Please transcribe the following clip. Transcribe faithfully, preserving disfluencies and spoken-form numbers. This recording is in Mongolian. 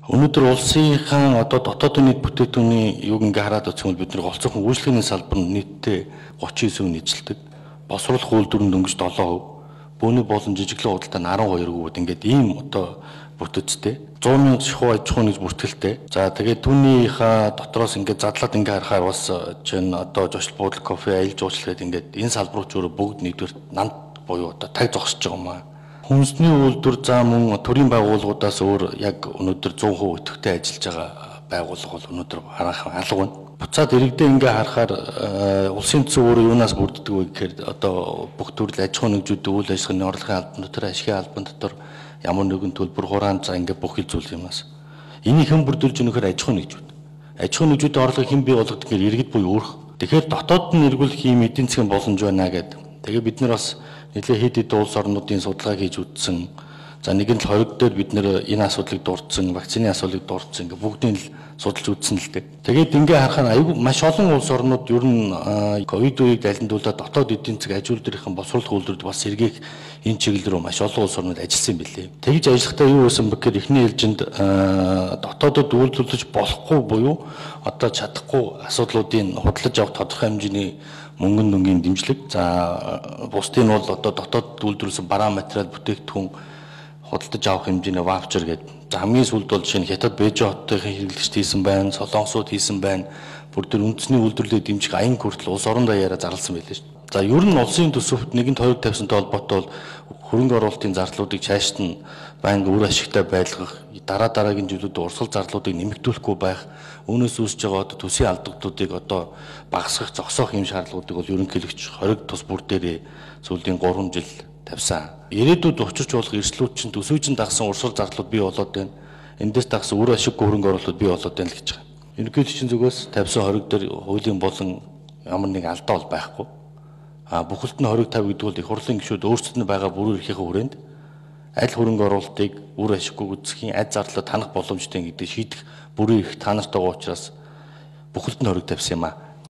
Өнөөдөр улсынхаа одоо дотоодын нийт бүтээгдэхүүний юуг ингээ хараад үзсэн бол бидний голцоохон үйлчлэгийн салбар нь нийтдээ тридцать нine percent нийцэлдэг. Босруулах үйлдвэрлэлд дөнгөж seven percent, бөөний болон жижиглэн худалдаа нь twelve percent ингээд ийм одоо бүтэцтэй. one hundred мянган шихуу аж ахуйн нэгж бүртгэлтэй. За тэгээд түүнийхээ дотроос ингээд задлаад ингээ харахаар бас чинь одоо жошл буудал, кофе, аялал жуулчлал гэдэг ингээд энэ салбарууд ч өөрөө бүгд нэгдүгээр нанд буюу одоо таг зогсож байгаа юм аа. Хүнсний үйлдвэр заа мөн төрийн байгууллагуудаас өөр яг өнөөдөр one hundred percent өтөвтэй ажиллаж байгаа байгууллага бол өнөөдөр харах алга байна. Буцаад иргэдээ ингээ харахаар улсын төсөв өөрөө юунаас бүрддэг вэ гэхээр одоо бүх төрөл аж ахуйн нэгжүүд үйл ажиллагааны орлогын албан дотор, ашигын албан дотор ямар нэгэн төлбөр хураан за ингээ бүх хил зүйл юмнаас. Энийг хэн бүрдүүлж өгөхөр аж ахуйн нэгжүүд. Аж ахуйн нэгжүүдийн орлогыг хэн бий болгох гэхээр иргэд буюу өөрх. Тэгэхээр дотоод нь эргүүлэх ийм эдийн засгийн боломж байна гэдэг. Тэгээ бид нар бас нэлээд хэд хэд улс орнуудын судалгаа хийж үзсэн. За нэгэн л хориг дээр бид нэр энэ асуудлыг дурдсан, вакцины асуудлыг дурдсан ингээ бүгдийг л судалж үзсэн л дээ. Тэгээд ингээ харахаар аюул маш олон улс орнууд ер нь ковид үеийг далиндуулаад дотоод эдийн засаг аж үйлдвэрийн боловсруулах үйлдвэрүүд бас сэргээх энэ чиглэл рүү маш олон улс орнууд ажилласан юм билээ. Тэгж ажиллахдаа юу байсан бэ гэхээр эхний ээлжинд дотоодод үйлдвэрлэж болохгүй буюу одоо чадахгүй асуудлуудын худалдаж авах тодорхой хэмжээний мөнгөн дүнгийн дэмжлэг. За бусдын бол одоо дотоод үйлдвэрлэсэн бараа материал бүтээгдэхүүн худалдаж авах хэмжээний ваучер гэдэг. За хамгийн сүүлд бол жишээ нь Хятад Бээжин хотын хэрэглэгчд хийсэн байна, Солонгосууд хийсэн байна. Бүр тэр үндэсний үйлдвэрлэлийг дэмжих аян хүртэл улс орон даяараа зарласан байлээ шүү дээ. За ер нь улсын төсөвт нэгэнт хоёр тавьсантай холбоотой бол хөрөнгө оруулалтын зарлуудыг цаашд нь байнга үр ашигтай байлгах, дараа дараагийн жилүүдэд урсгал зарлуудыг нэмэгдүүлэхгүй байх, үүнээс үүсэж байгаа одоо төсвийн алдагдлуудыг одоо багасгах, зогсоох юм шаардлагуудыг бол ерөнхийлөгч хориг тус бүр дээрээ сүүлийн three жил тавьсан. Ирээдүйд учирч болох эрсдлүүд чинь төсвийн дагсан урсгал зарлууд бий болоод байна. Эндээс дагсан үр ашиггүй хөрөнгө оруулалт бий болоод байна л гэж байгаа. Ерөнхийлөгчийн зүгээс тавьсан хориг дээр хуулийн болон ямар нэг алдаа бол байхгүй. А бүхэлд нь хориг тавь гэдэг бол их хурлын гишүүд өөрсдөд нь байгаа бүрэн эрхийн хүрээнд аль хөрөнгө оруулалтыг үр ашиггүй үзэхийн аль зарлалд танах боломжтой гэдэг шийдэх бүрэн эрх та нарт байгаа учраас бүхэлд нь хориг тавьсан юм а.